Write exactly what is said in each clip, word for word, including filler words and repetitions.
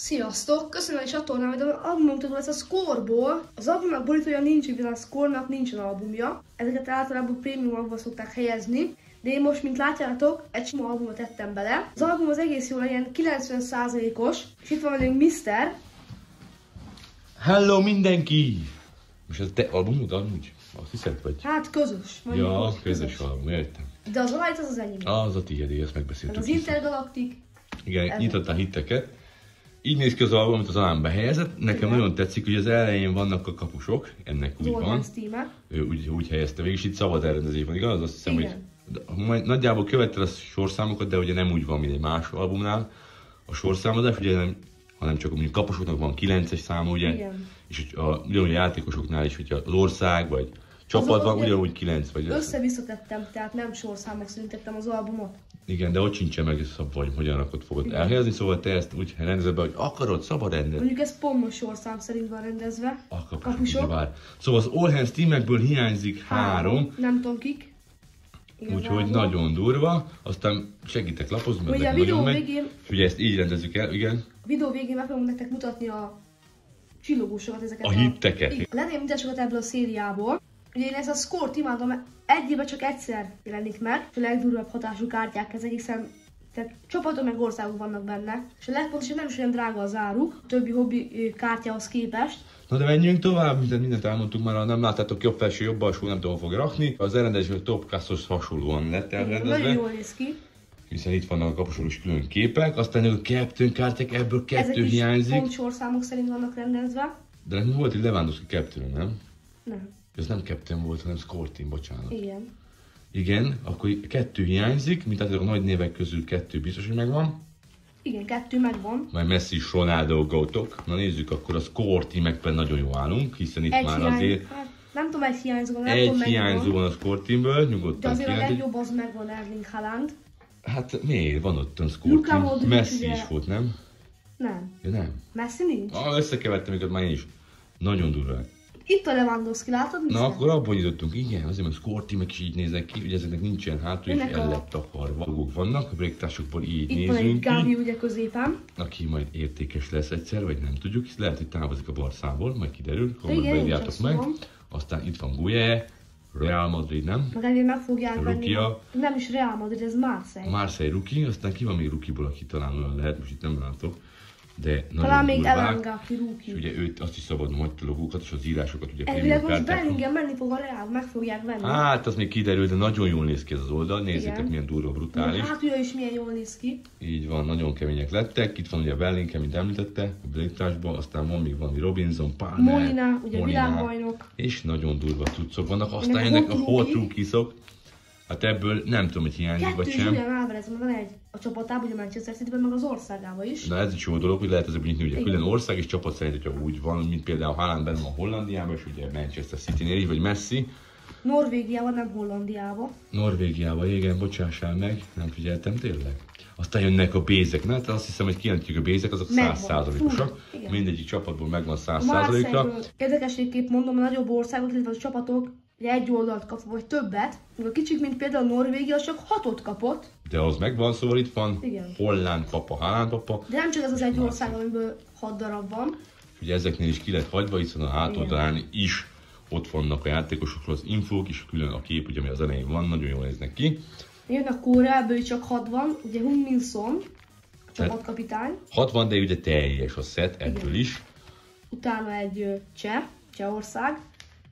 Sziasztok! Köszönöm a csatornám, hogy az albumomtól lesz a Score-ból. Az albumnak borítója nincs, mivel a Score-nak nincsen albumja. Ezeket általában prémium albumba szokták helyezni. De én most, mint látjátok, egy sima albumot tettem bele. Az album az egész jól ilyen kilencven százalékos, és itt van velünk miszter. Hello mindenki! Most ez te albumod amúgy? Azt hiszed, vagy? Hát közös. Ja, közös, közös album, értem. De az alajt az az enyém. Az a tiéd, ezt megbeszéltük. Az Intergalactic. Igen, nyitottál hitteket. Így néz ki az album, amit az alám behelyezett. Nekem igen. Nagyon tetszik, hogy az elején vannak a kapusok, ennek úgy van. Ő úgy, úgy helyezte végig, és itt szabad elrendezés van, igaz? Azt hiszem, igen. Hogy majd nagyjából követted a sorszámokat, de ugye nem úgy van, mint egy más albumnál. A sorszámozás, ugye nem, hanem csak mondjuk kapusoknak van kilences száma, ugye? Igen. És a, ugyanúgy a játékosoknál is, hogyha az ország vagy csapat van, ugyanúgy kilenc vagy. Össze-visszatettem, tehát nem sorszámok szerint tettem az albumot. Igen, de ott sincsen meg szabva, hogy hogyan rakod fogod igen. elhelyezni, szóval te ezt úgy rendezed be, hogy akarod, szabad rendezni. Mondjuk ez pont sorszám szerint van rendezve. A kapusok. kapusok. Szóval az All Hands teamekből hiányzik három. három. Nem tudom kik. Úgyhogy nagyon durva, aztán segítek lapozni, mert ugye a videó végén... És ugye ezt így rendezzük el, igen. A videó végén meg fogom nektek mutatni a csillogósokat, ezeket a... A hitteket. Lennél mindesokat ebből a szériából. Ugye én ezt a Score-t imádom, mert egy évben csak egyszer jelenik meg, és a legdurvább hatású kártyák ezek, hiszen tehát csapatok meg országok vannak benne, és a legfontosabb nem is olyan drága az áruk, a többi hobbi kártyához képest. Na de menjünk tovább, mindent, mindent elmondtuk már, nem láttátok jobb felső, jobb alsó, nem tudom, fog rakni. Az elrendezés a Topcasthoz hasonlóan lett elrendezve. Nagyon jól néz ki. Hiszen itt vannak a kapusok külön képek, aztán a Captain kártyák, ebből kettő ezek hiányzik. Ezek is sorszámok szerint vannak rendezve. De nekünk volt egy Lewandowski Captain, nem? Nem. Ez nem Captain volt, hanem Score Team, bocsánat. Igen. Igen, akkor kettő hiányzik, mint a nagy névek közül kettő biztos, hogy megvan. Igen, kettő megvan. Majd Messi és Ronaldo gótok. Na nézzük, akkor a Score Teamekben nagyon jól állunk, hiszen itt egy már hiány, azért... Hát, nem tudom, egy hiányzó van, Egy hiányzó van a Score Teamből, nyugodtan. De azért a legjobb az megvan Erling Haaland. Hát miért? Van ott a Score Team. Messi ugye... is volt, nem? Nem. Ja, nem. Messi nincs? Ah, összekevertem őket már én is. Nagyon durva. Itt a Lewandowski, látod? Na akkor abban nyitottunk, igen, azért mert a Score Teamek is így néznek ki, ugye ezeknek nincsen hátul, és el lett takarva. Logók vannak, a breaktásokból így itt nézünk van egy Gavi ugye középen. Aki majd értékes lesz egyszer, vagy nem tudjuk, hisz lehet, hogy távozik a Barszából, majd kiderül, kommentben írjátok meg. Van. Aztán itt van Guye, Real Madrid, nem? Meg ezért meg fogják venni. Nem is Real Madrid, ez Marseille. Marseille rookie, aztán ki van még rookieból, aki talán olyan lehet, most itt nem látok. De talán még Elanga, aki rookie. És ugye őt azt is szabadon hagyta a logókat és az írásokat ugye elvileg most Bellingham menni fog a Real, meg fogják venni. Hát az még kiderül, de nagyon jól néz ki ez az oldal, nézzétek igen. Milyen durva, brutális. Hát ugye is milyen jól néz ki. Így van, nagyon kemények lettek, itt van ugye Bellingham, mint említette, a breaktásban, aztán van még valami Robinson, Palmer, Molina, ugye világbajnok. És nagyon durva cuccok vannak, aztán ennek a hot rookiesok. Hát ebből nem tudom, hogy hiányzik vagy sem. Kettő Álvarez van egy a csapatában, ugye Manchester Cityben, meg az országában is. Na ez is jó dolog, hogy lehet ezzel nyitni, ugye külön ország és csapat szerint, hogyha úgy van, mint például Haaland benne van Hollandiában, és ugye Manchester Citynél is, vagy Messi. Norvégiában, nem Hollandiában. Norvégiában, igen, bocsássál meg, nem figyeltem tényleg. Aztán jönnek a bézek, na hát azt hiszem, hogy kijelentjük a bézek, azok száz százalékosak. Mindegyik csapatból megvan száz százalékra. Érdekességképp mondom, a nagyobb országok, illetve a csapatok egy oldalt kap, vagy többet. A kicsik, mint például Norvégia, az csak hatot kapott. De az megvan, szóval itt van igen. Holland papa, Haaland papa. De nem csak ez az egy ország, amiből hat darab van. Ugye ezeknél is ki lett hagyva, hiszen a hátoldalán is ott vannak a játékosokról az infók, és külön a kép, ugye, ami az elején van, nagyon jól néznek ki. Jön a Koreából is csak hat van, ugye Humminson, a csapatkapitány. hat van, de ugye teljes a set ebből igen. is. Utána egy cseh, Csehország.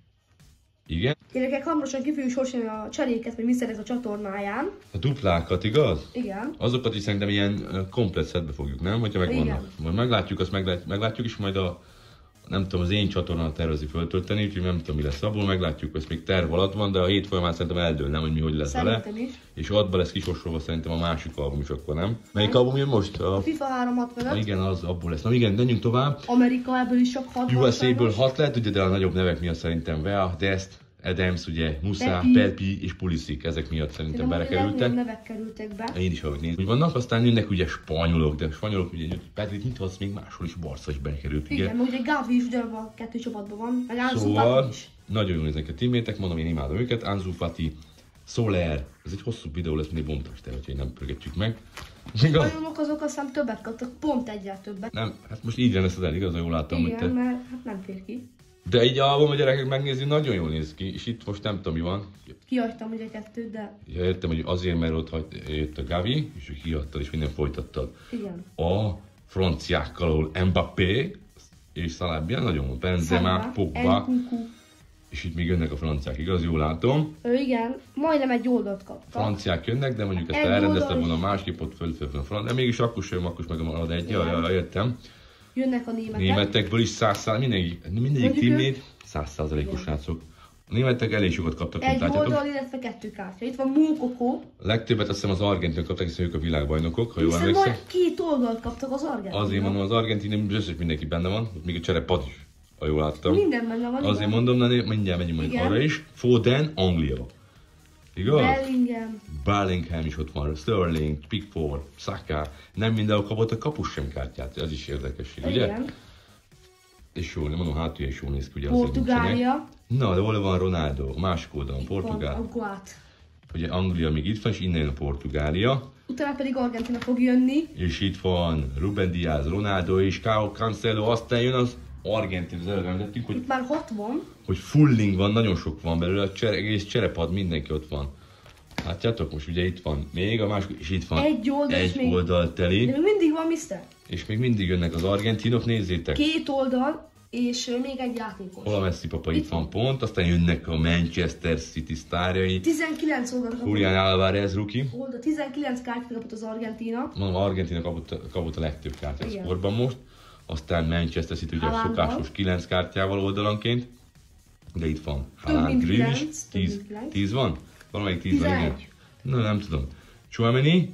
Igen. Gyerekek, hamarosan ki fogjuk sorsolni a cseréket, vagy mi szerez a csatornáján. A duplákat, igaz? Igen. Azokat is szerintem ilyen komplet setbe fogjuk, nem? Hogyha megvannak. Majd meglátjuk, azt meglát, meglátjuk, és majd a, nem tudom, az én csatornán tervezi föltölteni, úgyhogy nem tudom, mi lesz abból, meglátjuk, ezt még terv alatt van, de a hét folyamán szerintem eldől, nem, hogy mi hogy lesz vele. Is. És adba lesz kisorsolva szerintem a másik album is akkor, nem? Melyik album jön most? A, a FIFA háromszázhatvanöt. Ah, igen, az abból lesz. Na igen, menjünk tovább. Amerika ebből is csak hat. U S A-ből hat lett, ugye, de a nagyobb nevek miatt szerintem Vea, Dest, Adams, ugye, Musa, Pepi és Pulisic, ezek miatt szerintem belekerültek. nevek kerültek be. Én is ahogy nézem, hogy vannak, aztán jönnek ugye spanyolok, de a spanyolok ugye, Pedri, mint az még máshol is Barca is belekerült. Igen, igen ugye Gavi is ugyanabban a kettő csapatban van, meg Ansu szóval, Fati is. Nagyon jól néznek a teammétek, mondom, én imádom őket, Ansu Fati, Soler, Ez egy hosszú videó lesz, mindig bontás, tehát hogy nem pörgetjük meg. A bajnok azok aztán többet kaptak, pont egyel többet. Nem, hát most így lesz az el, igaz, jól láttam, igen, hogy te... mert hát nem fér ki. De így album, a gyerekek megnézni, nagyon jól néz ki, és itt most nem tudom mi van. Kihagytam ugye kettőt, de... Ja, értem, hogy azért, mert ott hagy, jött a Gavi, és ő kihagytad, és minden folytattad. Igen. A franciákkal, ahol Mbappé és Salabia, nagyon Benzema, Pogba, és itt még jönnek a franciák, igaz? Jól látom. Ő igen, majdnem egy oldalt kapta. Franciák jönnek, de mondjuk ezt elrendezte volna másképp ott föl, föl, föl, föl, de mégis akkor sem, akkor meg marad egy, jaj, jöttem. Jönnek a németek. Németekből is száz százalék, mindegyik, mindegyik teamnéd száz százalékos srácok. A németek elég sokat kaptak, egy oldal, illetve kettő kártya. Itt van Moukoko. Legtöbbet azt hiszem az argentinok kaptak, hiszen ők a világbajnokok, ha jól emlékszem. Két oldalt kaptak az argentinok. Azért mondom, az argentinok összes mindenki benne van, még a cserepad is, ha jól láttam. Minden benne van. Azért mondom, na, mindjárt megyünk majd arra is. Foden, Anglia. Igaz? Bellingham. Bellingham is ott van, Sterling, Pickford, Saka. Nem mindenhol kapott a kapus sem kártyát, ez is érdekesség, ugye? Igen. És jól, nem mondom, hátulja is jól néz ki, ugye? Portugália. Na, de hol van Ronaldo? A másik oldalon, Portugál. Ugye Anglia még itt van, és innen a Portugália. Utána pedig Argentina fog jönni. És itt van Ruben Diaz, Ronaldo és Cao Cancelo, aztán jön az Argentin, az előbb említettük, hogy, itt már hat van. Hogy fulling van, nagyon sok van belőle, a csere, egész cserepad, mindenki ott van. Látjátok, most ugye itt van még a másik, és itt van egy oldal, egy oldal teli. De még mindig van mister. És még mindig jönnek az argentinok, nézzétek. Két oldal, és még egy játékos. Hol a Messi papa, itt, itt van pont, aztán jönnek a Manchester City sztárjai. tizenkilenc oldal kapott. Julián Álvarez rookie. Oldal, tizenkilenc kártyát kapott az Argentina. Mondom, az Argentina kapott, kapott a legtöbb kártyát szkorban most. Aztán Manchester City ugye a szokásos kilenc kártyával oldalanként. De itt van Haaland, Grealish, tíz van? Valamelyik tíz van, igen. Na nem tudom. Tchouaméni,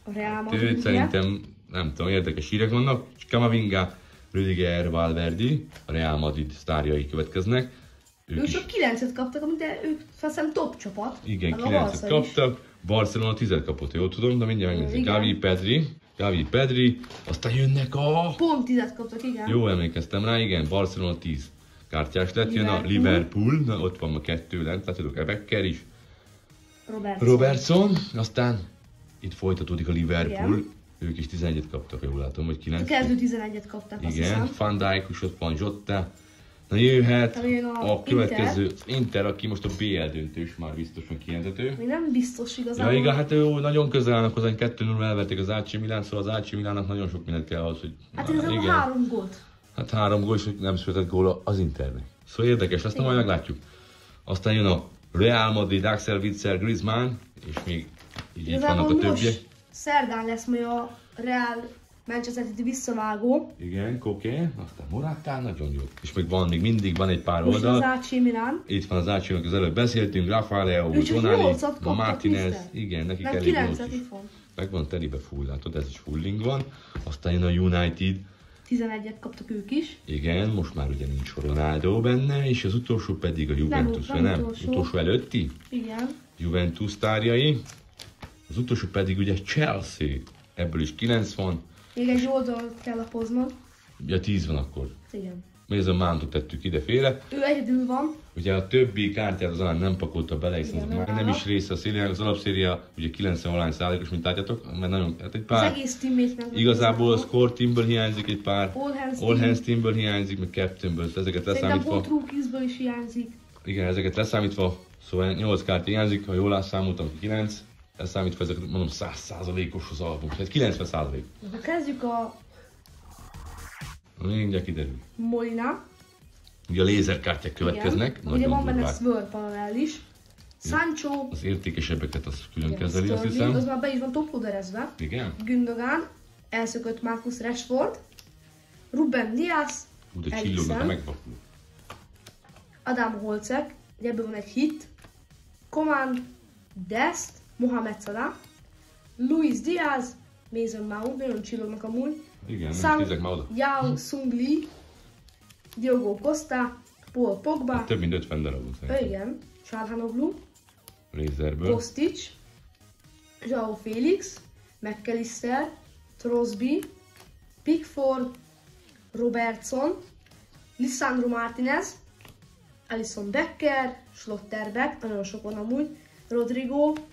őt szerintem, nem tudom, érdekes hírek vannak. Camavinga, Rüdiger, Valverde, a Real Madrid sztárjai következnek. Ők, ők csak kilencet kaptak, de ők aztán top csapat. Igen, kilencet kaptak. Barcelona tízet kapott, jól tudom, de mindjárt megnézzük. Gavi, Pedri, Gavi, Pedri, aztán jönnek a... Pont tízet kaptak, igen. Jó emlékeztem rá, igen, Barcelona tíz kártyás lett, jön a Liverpool, na ott van a kettő lent, látjátok, Ebecker is. Robertson. Robertson, aztán itt folytatódik a Liverpool, igen. Ők is tizenegyet kaptak, jól látom, vagy kilenc. A kezdő tizenegyet kaptak, igen, azt hiszem. Van Dijk is ott van, Jota. Na jöhet a, a következő Inter. Inter, aki most a bé el döntős, már biztosan kijelentető. Még nem biztos igazából. Ja igen, hát ő nagyon közel állnak hozzá, kettő null elverték az á cé Milán, szóval az á cé Milánnak nagyon sok mindent kell ahhoz, hogy... Hát ez a három gólt. Hát három gól, és nem született gól az Internek. Szóval érdekes, aztán majd meglátjuk. Aztán jön a Real Madrid, Axel Witsel, Griezmann, és még így itt vannak a többiek. Szerdán lesz majd a Real Manchester City visszavágó. Igen, Koké, aztán Morata, nagyon jó. És még van, még mindig van egy pár oldal. Most az á cé Milán. Itt van az á cé Milán, az előbb beszéltünk, Rafael, Tonali, Martinez. Igen, nekik nem, elég kilencet itt van. Meg van telibe full, látod, ez is fulling van. Aztán jön a United. tizenegyet kaptak ők is. Igen, most már ugye nincs Ronaldo benne, és az utolsó pedig a Juventus, nem, nem, nem utolsó. utolsó előtti? Igen. Juventus tárjai. Az utolsó pedig ugye Chelsea, ebből is kilenc van. Még egy oldalt kell lapoznom. Ja, tíz van akkor. Igen. Mason Mountot tettük ideféle. Ő egyedül van. Ugye a többi kártyát az alán nem pakolta bele, hiszen az már nem is része a szériának. Az alapszéria ugye kilencven valány százalékos, mint látjátok, mert nagyon, hát egy pár... Az egész teammate igazából a Score teamből hiányzik egy pár, All Hands, All Hands teamből hiányzik, meg Captainből, ezeket leszámítva... Szerintem Rookiesből is hiányzik. Igen, ezeket leszámítva, szóval nyolc kártya hiányzik, ha jól számoltam, kilenc. Leszámítva ezeket mondom száz százalékos az album, tehát kilencven százalék. Ha kezdjük a... Mindjárt kiderül. Molina. Ugye a lézerkártyák következnek. Igen. Ugye van benne Swirl panel is. Sancho. Az értékesebbeket az külön igen, kezeli, Sterling, azt hiszem. Az már be is van toploderezve. Igen. Gündogan. Elszökött Marcus Rashford. Ruben Diaz. Ú, de csillognak a megvakul. Adam Holcek. Ugye ebből van egy hit. Coman. Dest. Mohamed Salah. Luis Diaz. Mason Mount. Nagyon csillognak amúgy. Igen, nem is nézek már oda. Yao Sung Lee. Diogo Costa, Paul Pogba. Hát több mint ötven darabot szerintem. Igen. Çalhanoğlu. Lézerből. Kostic. Joao Felix. McAllister. Crosby. Pickford. Robertson. Lisandro Martinez. Alisson Becker. Schlotterbeck. Nagyon sok van amúgy. Rodrigo.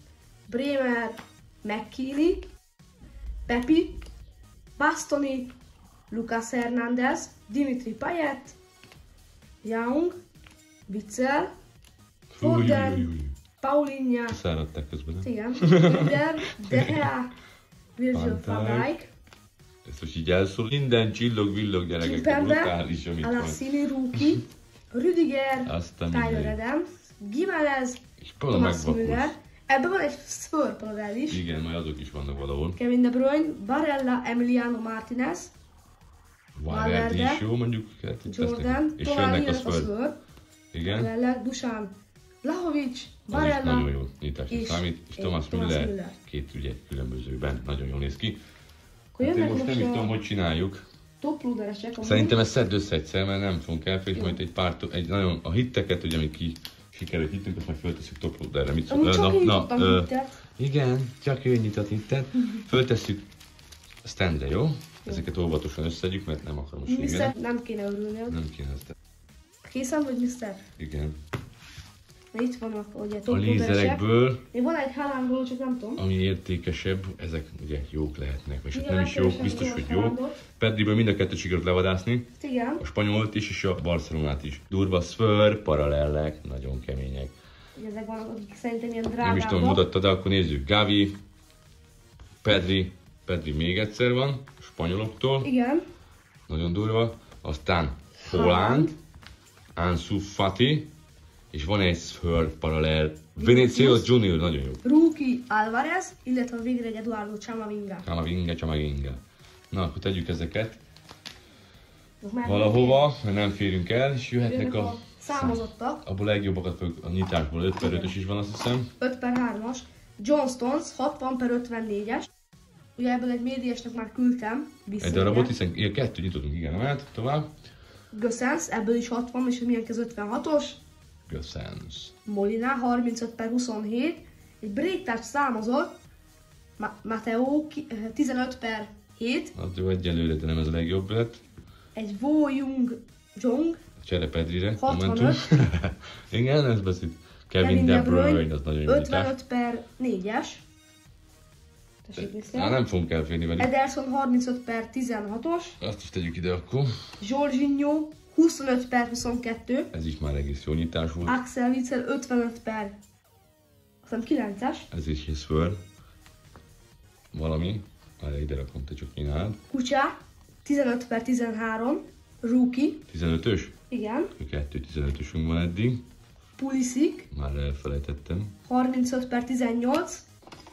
Bremer, McKinney, Pepi, Bastoni, Lucas Hernández, Dimitri Payet, Young, Witzel, Foden, Paulinho, száradták közben, nem? igen, Lider, De Gea, Virgil van Dijk, ezt most így elszól. Minden csillog, villog gyerekek, brutális, amit van. Alassini, Ruki, Rüdiger, Tyler Adams, Gimenez, Thomas Müller. Ebben van egy Spurs is. Igen, majd azok is vannak valahol. Kevin De Bruyne, Barella, Emiliano Martinez, Valverde is jó, mondjuk. Jordan, és tovább jönnek a Spurs. Igen. Barella, Dusan, Vlahovic, Barella. Nagyon jó nyitásra és számít. És Thomas Müller, Müller. Két ugye különbözőben. Nagyon jól néz ki. Hát én most nem is tudom, hogy csináljuk. Toploaderesek. Szerintem ezt szedd össze egyszer, mert nem fogunk elférni, majd egy pár, egy nagyon, a hitteket, ugye, amik ki sikerült hittünk, azt majd föltesszük toploaderre. Mit szól? Csak én nyitottam hittet. Igen, csak ő nyitott hittet. Föltesszük a standre, jó? jó? Ezeket óvatosan összedjük, mert nem akarom most miszter, nem kéne örülni. Nem kéne ezt. Készen vagy, miszter? Igen. Itt vannak ugye a lézerekből, még van egy Haalandból, csak nem tudom. Ami értékesebb, ezek ugye jók lehetnek, vagy nem is jók, biztos, hogy jók. Pedriből mind a kettőt sikerült levadászni. Igen. A Spanyolt is, és a Barcelonát is. Durva szför, paralellek, nagyon kemények. Ezek vannak, akik szerintem ilyen drágábbak. Nem is tudom, mutatta, de akkor nézzük. Gavi, Pedri, Pedri még egyszer van, a spanyoloktól. Igen. Nagyon durva. Aztán Haaland, Ansu Fati, és van egy Spurs paralel. Vinicius Junior, nagyon jó. Ruki Alvarez, illetve végre egy Eduardo Camavinga. Camavinga, Camavinga. Na, akkor tegyük ezeket valahova, mert nem férünk el, és jöhetnek a, a számozottak. Abból legjobbakat fogjuk, a nyitásból öt per ötös is van, azt hiszem. öt per hármas. John Stones hatvan per ötvennégyes. Ugye ebből egy médiásnak már küldtem vissza. Egy darabot, hiszen ilyen kettő nyitottunk, igen, hát tovább. Gösszens, ebből is hatvan, és milyen kez ötvenhatos. Gösszens. Molina harmincöt per huszonhét. Egy breaktouch számozott. Ma Matteo tizenöt per hét. Az jó egyelőre, de nem ez a legjobb lett. Egy Wo Jung Jong. Csere Pedrire. hatvanöt. Igen, ez beszélt. Kevin De Bruyne, az nagyon jó ötvenöt per négyes. Na, nem fogunk elférni velük. Ederson harmincöt per tizenhatos. Azt is tegyük ide akkor. Jorginho huszonöt per huszonkettő. Ez is már egész jó nyitás volt. Axel Witsel ötvenöt per aztán kilences. Ez is hisz föl. Valami. Már ide rakom, te csak csináld. Kucsá tizenöt per tizenhárom. Rookie. tizenötös? Igen. kettő tizenötösünk van eddig. Pulisic. Már elfelejtettem. harmincöt per tizennyolc.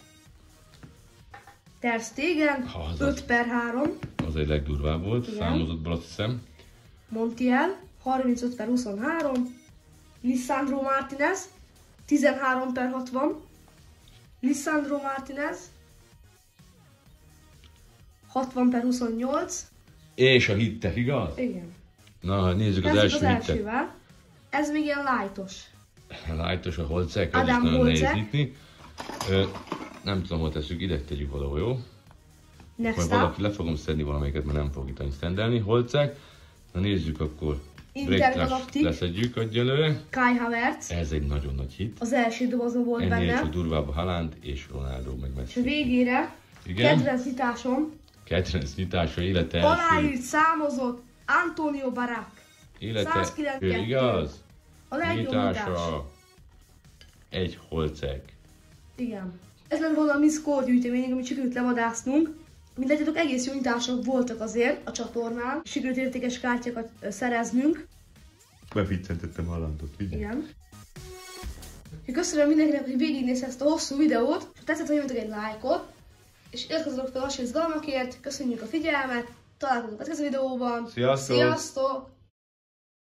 Ter Stegen, ha, öt per három. Az egy legdurvább volt, igen. Számozottból azt hiszem. Montiel, harmincöt per huszonhárom. Lisandro Martinez, tizenhárom per hatvan. Lisandro Martinez, hatvan per huszonnyolc. És a hittek, igaz? Igen. Na, nézzük az első az hittek. elsővel. Ez még ilyen lightos. Lightos a holcek, ez is Adam nagyon Holcek. nehéz nyitni. Ö, nem tudom, hol tesszük, ide tegyük valahol, jó? Next Majd valaki le fogom szedni valamelyiket, mert nem fog itt sztendelni. Holcek. Na nézzük akkor. Intergalactic. Leszedjük egyelőre. Kai Havertz. Ez egy nagyon nagy hit. Az első dobozban volt ennél benne. csak durvább a Haaland és Ronaldo meg Messi. És a végére igen? kedvenc nyitásom. Kedvenc nyitása, élete első. Aláírt, számozott Antonio Barak. Élete ő, igaz? A legjobb nyitása. Egy holcek. Igen. Ez lett volna a mi score gyűjteményünk, amit sikerült levadásznunk. Mint látjátok, egész jó nyitások voltak azért a csatornán. Sikerült értékes kártyákat szereznünk. Beficcentettem Haalandot, ugye? Igen. Köszönöm mindenkinek, hogy végignézte ezt a hosszú videót. Ha tetszett, hogy nyomjatok egy lájkot. És iratkozzatok fel a izgalmakért. Köszönjük a figyelmet. Találkozunk a következő videóban. Sziasztok! Sziasztok!